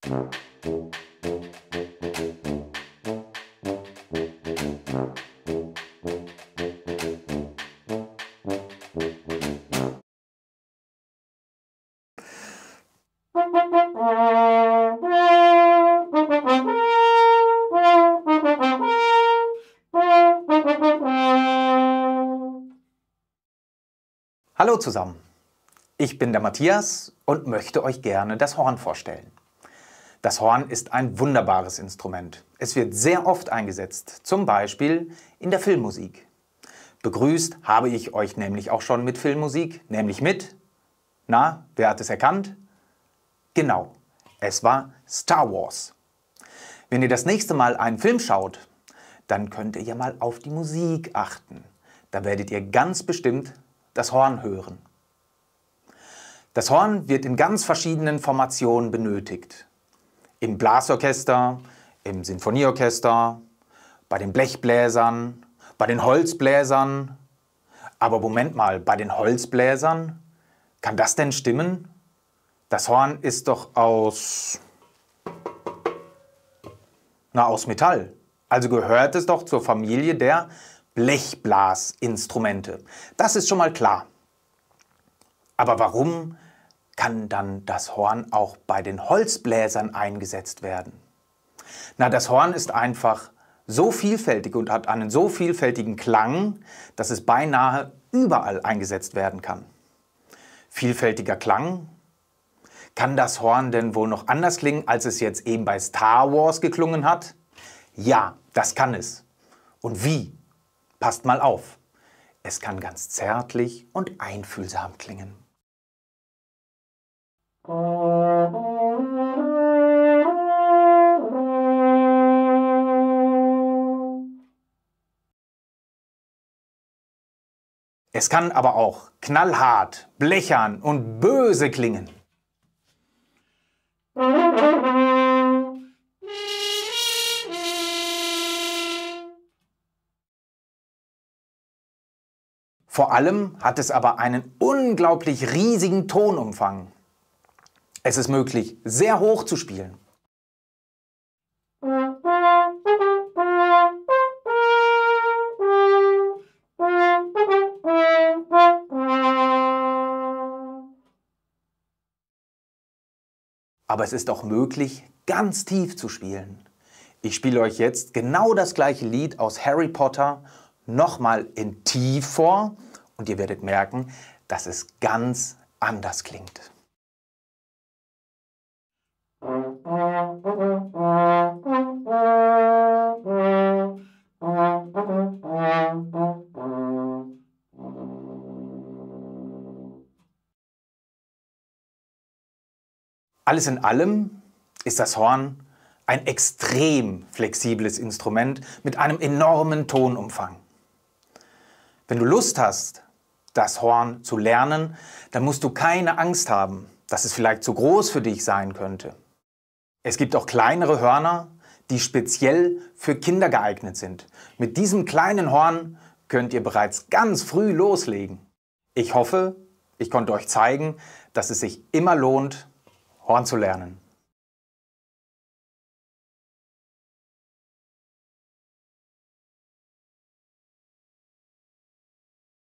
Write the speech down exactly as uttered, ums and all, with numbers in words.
Hallo zusammen, ich bin der Matthias und möchte euch gerne das Horn vorstellen. Das Horn ist ein wunderbares Instrument. Es wird sehr oft eingesetzt, zum Beispiel in der Filmmusik. Begrüßt habe ich euch nämlich auch schon mit Filmmusik, nämlich mit, na, wer hat es erkannt? Genau, es war Star Wars. Wenn ihr das nächste Mal einen Film schaut, dann könnt ihr ja mal auf die Musik achten. Da werdet ihr ganz bestimmt das Horn hören. Das Horn wird in ganz verschiedenen Formationen benötigt. Im Blasorchester, im Sinfonieorchester, bei den Blechbläsern, bei den Holzbläsern. Aber Moment mal, bei den Holzbläsern? Kann das denn stimmen? Das Horn ist doch aus... na, aus Metall. Also gehört es doch zur Familie der Blechblasinstrumente. Das ist schon mal klar. Aber warum kann dann das Horn auch bei den Holzbläsern eingesetzt werden? Na, das Horn ist einfach so vielfältig und hat einen so vielfältigen Klang, dass es beinahe überall eingesetzt werden kann. Vielfältiger Klang? Kann das Horn denn wohl noch anders klingen, als es jetzt eben bei Star Wars geklungen hat? Ja, das kann es. Und wie? Passt mal auf, es kann ganz zärtlich und einfühlsam klingen. Es kann aber auch knallhart, blechern und böse klingen. Vor allem hat es aber einen unglaublich riesigen Tonumfang. Es ist möglich, sehr hoch zu spielen. Aber es ist auch möglich, ganz tief zu spielen. Ich spiele euch jetzt genau das gleiche Lied aus Harry Potter nochmal in Tief vor und ihr werdet merken, dass es ganz anders klingt. Alles in allem ist das Horn ein extrem flexibles Instrument mit einem enormen Tonumfang. Wenn du Lust hast, das Horn zu lernen, dann musst du keine Angst haben, dass es vielleicht zu groß für dich sein könnte. Es gibt auch kleinere Hörner, die speziell für Kinder geeignet sind. Mit diesem kleinen Horn könnt ihr bereits ganz früh loslegen. Ich hoffe, ich konnte euch zeigen, dass es sich immer lohnt, Horn zu lernen.